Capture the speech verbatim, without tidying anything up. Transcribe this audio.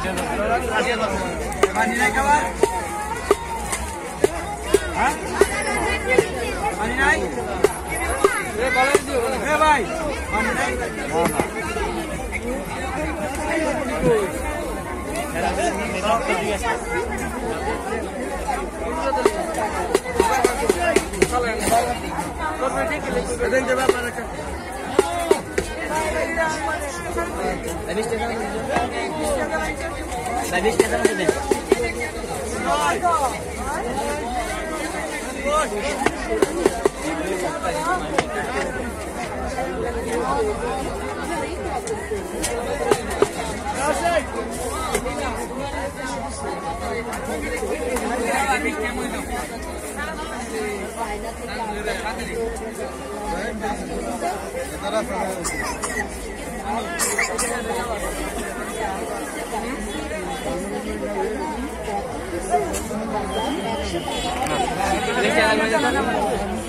Mandi naik kawan? Hah? Mandi naik? Eh, balik itu. Eh, bye. Mandi naik. Tadi station Tadi station tadi. Nah, ini jalan